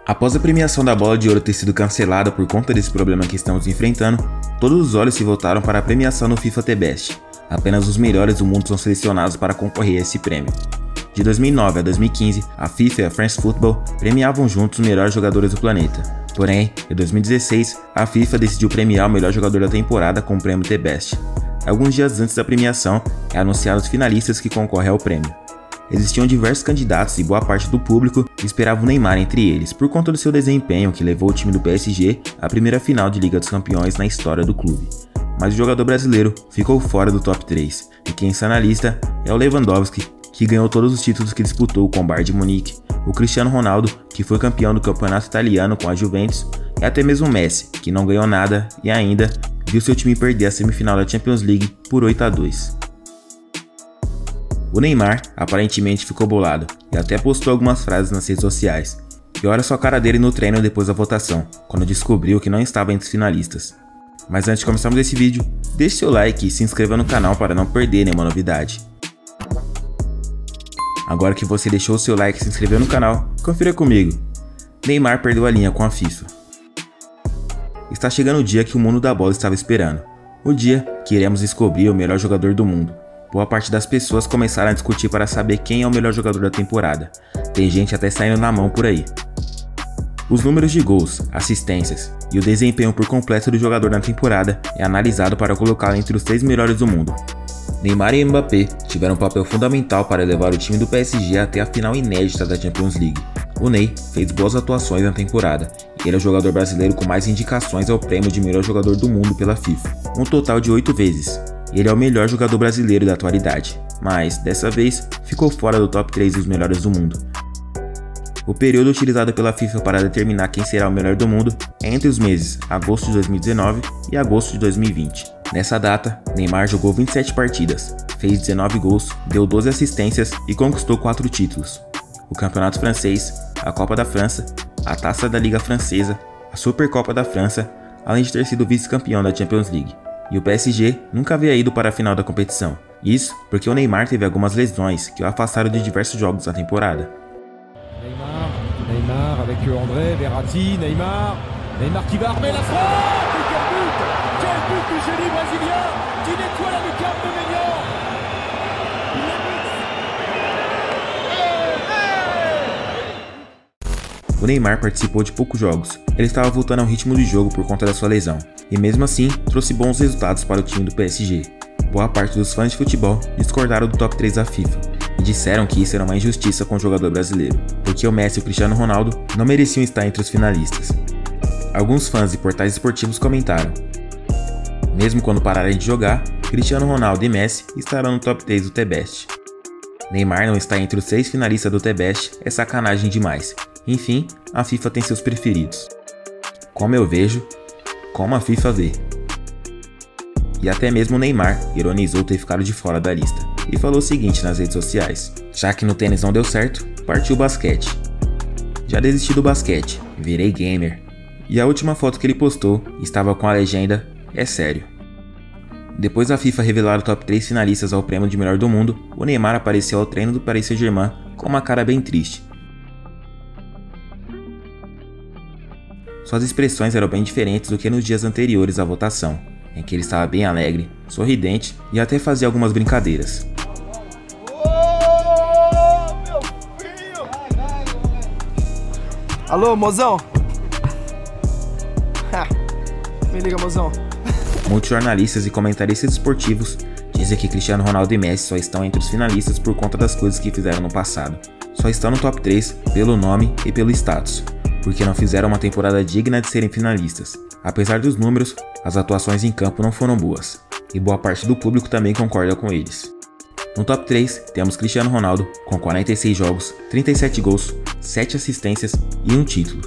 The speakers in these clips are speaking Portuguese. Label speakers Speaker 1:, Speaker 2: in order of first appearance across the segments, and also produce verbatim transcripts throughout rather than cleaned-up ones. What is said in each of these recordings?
Speaker 1: Após a premiação da Bola de Ouro ter sido cancelada por conta desse problema que estamos enfrentando, todos os olhos se voltaram para a premiação no FIFA The Best. Apenas os melhores do mundo são selecionados para concorrer a esse prêmio. De dois mil e nove a dois mil e quinze, a FIFA e a France Football premiavam juntos os melhores jogadores do planeta. Porém, em dois mil e dezesseis, a FIFA decidiu premiar o melhor jogador da temporada com o prêmio The Best. Alguns dias antes da premiação, é anunciado os finalistas que concorrem ao prêmio. Existiam diversos candidatos e boa parte do público esperava o Neymar entre eles, por conta do seu desempenho que levou o time do P S G à primeira final de Liga dos Campeões na história do clube. Mas o jogador brasileiro ficou fora do top três, e quem está na lista é o Lewandowski, que ganhou todos os títulos que disputou com o Bayern de Munique, o Cristiano Ronaldo, que foi campeão do campeonato italiano com a Juventus, e até mesmo o Messi, que não ganhou nada e ainda viu seu time perder a semifinal da Champions League por oito a dois. O Neymar aparentemente ficou bolado e até postou algumas frases nas redes sociais. E olha só a cara dele no treino depois da votação, quando descobriu que não estava entre os finalistas. Mas antes de começarmos esse vídeo, deixe seu like e se inscreva no canal para não perder nenhuma novidade. Agora que você deixou o seu like e se inscreveu no canal, confira comigo. Neymar perdeu a linha com a FIFA. Está chegando o dia que o mundo da bola estava esperando. O dia que iremos descobrir o melhor jogador do mundo. Boa parte das pessoas começaram a discutir para saber quem é o melhor jogador da temporada. Tem gente até saindo na mão por aí. Os números de gols, assistências e o desempenho por completo do jogador na temporada é analisado para colocá-lo entre os três melhores do mundo. Neymar e Mbappé tiveram um papel fundamental para levar o time do P S G até a final inédita da Champions League. O Ney fez boas atuações na temporada e ele é o jogador brasileiro com mais indicações ao prêmio de melhor jogador do mundo pela FIFA, um total de oito vezes. Ele é o melhor jogador brasileiro da atualidade, mas, dessa vez, ficou fora do top três dos melhores do mundo. O período utilizado pela FIFA para determinar quem será o melhor do mundo é entre os meses agosto de dois mil e dezenove e agosto de dois mil e vinte. Nessa data, Neymar jogou vinte e sete partidas, fez dezenove gols, deu doze assistências e conquistou quatro títulos: o Campeonato Francês, a Copa da França, a Taça da Liga Francesa, a Supercopa da França, além de ter sido vice-campeão da Champions League. E o P S G nunca havia ido para a final da competição. Isso porque o Neymar teve algumas lesões que o afastaram de diversos jogos na temporada.
Speaker 2: Neymar, Neymar avec André, Verratti, Neymar, Neymar qui va armer la frappe! Et quel but! Quel but du génie brésilien qui nettoie la lucarne de Maignan!
Speaker 1: O Neymar participou de poucos jogos, ele estava voltando ao ritmo de jogo por conta da sua lesão, e mesmo assim trouxe bons resultados para o time do P S G. Boa parte dos fãs de futebol discordaram do top três da FIFA, e disseram que isso era uma injustiça com o jogador brasileiro, porque o Messi e o Cristiano Ronaldo não mereciam estar entre os finalistas. Alguns fãs e portais esportivos comentaram: mesmo quando pararem de jogar, Cristiano Ronaldo e Messi estarão no top três do The Best. Neymar não está entre os seis finalistas do The Best é sacanagem demais. Enfim, a FIFA tem seus preferidos. Como eu vejo, como a FIFA vê. E até mesmo o Neymar ironizou ter ficado de fora da lista e falou o seguinte nas redes sociais: já que no tênis não deu certo, partiu o basquete. Já desisti do basquete, virei gamer. E a última foto que ele postou estava com a legenda: é sério. Depois da FIFA revelar o top três finalistas ao prêmio de melhor do mundo, o Neymar apareceu ao treino do Paris Saint-Germain com uma cara bem triste. Suas expressões eram bem diferentes do que nos dias anteriores à votação, em que ele estava bem alegre, sorridente e até fazia algumas brincadeiras.
Speaker 3: Oh, meu filho! Alô, mozão? Me liga, mozão.
Speaker 1: Muitos jornalistas e comentaristas esportivos dizem que Cristiano Ronaldo e Messi só estão entre os finalistas por conta das coisas que fizeram no passado. Só estão no top três pelo nome e pelo status, porque não fizeram uma temporada digna de serem finalistas. Apesar dos números, as atuações em campo não foram boas, e boa parte do público também concorda com eles. No top três temos Cristiano Ronaldo com quarenta e seis jogos, trinta e sete gols, sete assistências e um título.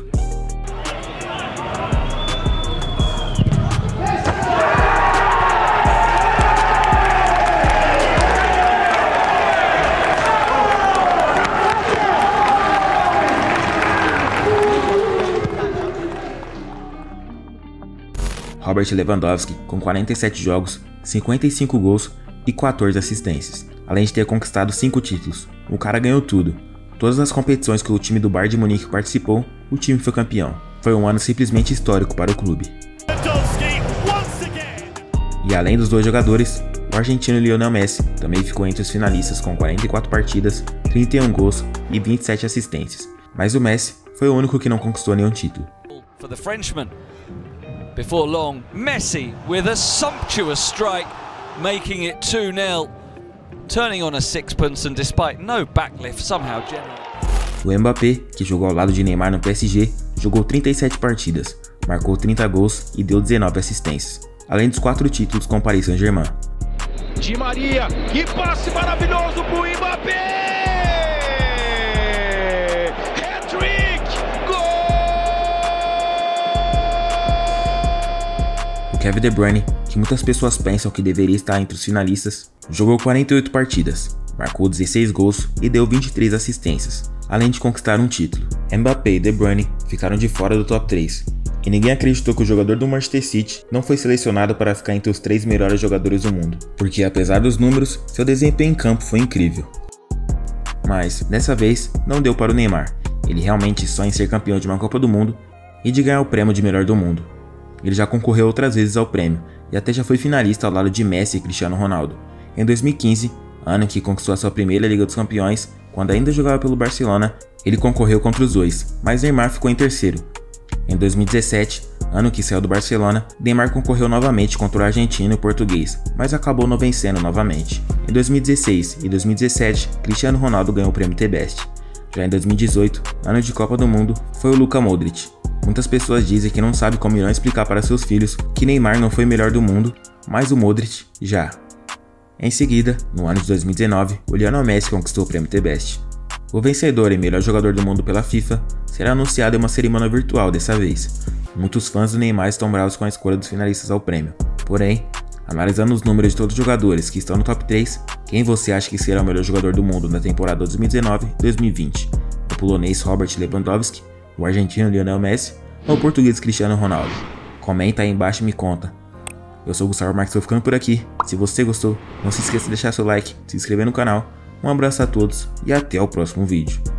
Speaker 1: Robert Lewandowski com quarenta e sete jogos, cinquenta e cinco gols e quatorze assistências, além de ter conquistado cinco títulos. O cara ganhou tudo. Todas as competições que o time do Bayern de Munique participou, o time foi campeão. Foi um ano simplesmente histórico para o clube. E além dos dois jogadores, o argentino Lionel Messi também ficou entre os finalistas com quarenta e quatro partidas, trinta e um gols e vinte e sete assistências. Mas o Messi foi o único que não conquistou nenhum título.
Speaker 4: For the Frenchman. Before long, Messi with a sumptuous strike, making it two nil, turning on a sixpence and despite no backlift somehow general.
Speaker 1: O Mbappé, que jogou ao lado de Neymar no P S G, jogou trinta e sete partidas, marcou trinta gols e deu dezenove assistências, além dos quatro títulos com o Paris Saint-Germain.
Speaker 5: Di Maria, que passe maravilhoso pro Mbappé!
Speaker 1: O Kevin De Bruyne, que muitas pessoas pensam que deveria estar entre os finalistas, jogou quarenta e oito partidas, marcou dezesseis gols e deu vinte e três assistências, além de conquistar um título. Mbappé e De Bruyne ficaram de fora do top três, e ninguém acreditou que o jogador do Manchester City não foi selecionado para ficar entre os três melhores jogadores do mundo, porque apesar dos números, seu desempenho em campo foi incrível. Mas, dessa vez, não deu para o Neymar. Ele realmente sonha em ser campeão de uma Copa do Mundo e de ganhar o prêmio de melhor do mundo. Ele já concorreu outras vezes ao prêmio e até já foi finalista ao lado de Messi e Cristiano Ronaldo. Em dois mil e quinze, ano em que conquistou a sua primeira Liga dos Campeões, quando ainda jogava pelo Barcelona, ele concorreu contra os dois, mas Neymar ficou em terceiro. Em dois mil e dezessete, ano que saiu do Barcelona, Neymar concorreu novamente contra o argentino e o português, mas acabou não vencendo novamente. Em dois mil e dezesseis e dois mil e dezessete, Cristiano Ronaldo ganhou o prêmio T Best. Já em dois mil e dezoito, ano de Copa do Mundo, foi o Luka Modric. Muitas pessoas dizem que não sabem como irão explicar para seus filhos que Neymar não foi o melhor do mundo, mas o Modric já. Em seguida, no ano de dois mil e dezenove, o Lionel Messi conquistou o prêmio T Best. O vencedor e melhor jogador do mundo pela FIFA será anunciado em uma cerimônia virtual dessa vez. Muitos fãs do Neymar estão bravos com a escolha dos finalistas ao prêmio. Porém, analisando os números de todos os jogadores que estão no top três, quem você acha que será o melhor jogador do mundo na temporada dois mil e dezenove dois mil e vinte? O polonês Robert Lewandowski, o argentino Lionel Messi ou o português Cristiano Ronaldo? Comenta aí embaixo e me conta. Eu sou o Gustavo Marques, estou ficando por aqui. Se você gostou, não se esqueça de deixar seu like, se inscrever no canal. Um abraço a todos e até o próximo vídeo.